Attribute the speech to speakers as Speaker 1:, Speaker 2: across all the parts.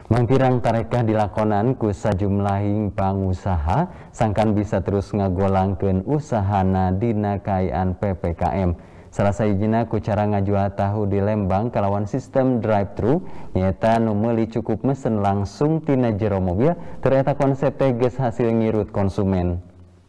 Speaker 1: Mangpirang tarekah dilakonan ku sajumlahing pangusaha sangkan bisa terus ngagolangkeun usahana dina kaayaan PPKM. Salah sahijina ku cara ngajual tahu di Lembang kalawan sistem drive-thru nyaeta nu meuli cukup mesen langsung tina jero mobil ternyata konsep teh geus hasil ngirut konsumen.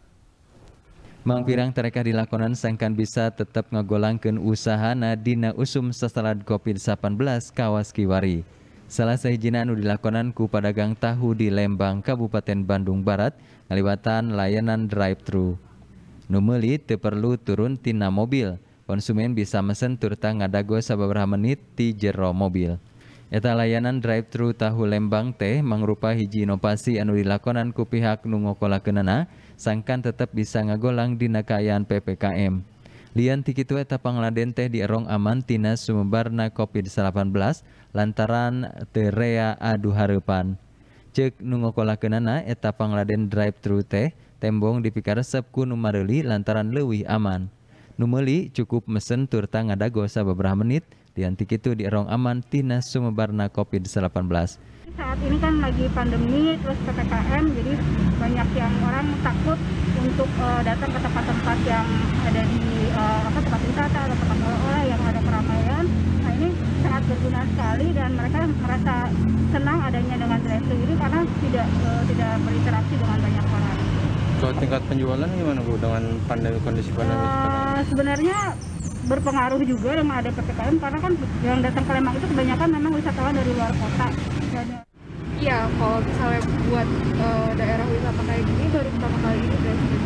Speaker 2: Mangpirang tarekah dilakonan sangkan bisa tetap ngagolangkeun usahana dina usum sasalad COVID-19 kawas Kiwari. Salah sahijina anu dilakonan ku padagang tahu di Lembang, Kabupaten Bandung Barat, ngaliwatan layanan drive-thru. Nu meuli teu perlu turun tina mobil, konsumen bisa mesen turta ngadago sababaraha menit ti jero mobil. Eta layanan drive-thru tahu Lembang teh mangrupa hiji inovasi anu dilakonan ku pihak nu ngokolakeunana, sangkan tetep bisa ngagolang dina kaayaan PPKM. Lian ti kitu eta pangladen teh dierong aman tina sumebarna COVID-19 lantaran teu rea adu hareupan. Ceuk nu ngokolakeunana eta pangladen drive-thru teh tembong dipikaresep ku nu mareuli lantaran leuwih aman. Nu meuli cukup mesen turta ngadago sababaraha menit, lian ti kitu dierong aman tina sumebarna COVID-19.
Speaker 3: Saat ini kan lagi pandemi terus PPKM, jadi banyak yang orang takut untuk datang ke tempat-tempat yang ada di tempat wisata atau tempat oleh-oleh yang ada keramaian. Nah, ini sangat berguna sekali dan mereka merasa senang adanya dengan drive-thru ini karena tidak berinteraksi dengan banyak orang.
Speaker 4: Kalau tingkat penjualan gimana Bu dengan kondisi pandemi sekarang?
Speaker 3: Sebenarnya berpengaruh juga dengan ada PPKM karena kan yang datang ke Lembang itu kebanyakan memang wisatawan dari luar kota.
Speaker 5: Iya, kalau misalnya buat daerah wisata kayak gini baru pertama kali ini drive-thru.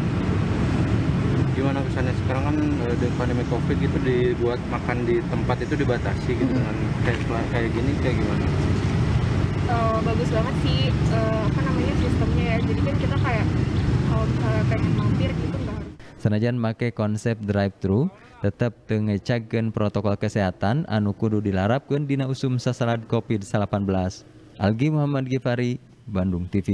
Speaker 4: Gimana kesannya sekarang kan di pandemi COVID gitu dibuat makan di tempat itu dibatasi gitu dengan kayak gini kayak gimana?
Speaker 5: Bagus banget sih sistemnya ya. Jadi kan kita kayak kalau misalnya pengen mampir gitu nggak harus.
Speaker 2: Sanajan make konsep drive-thru, tetep teu ngecagkeun protokol kesehatan anu kudu dilarapkeun dina usum sasalad COVID-19. Algi Muhammad Gifari, Bandung TV.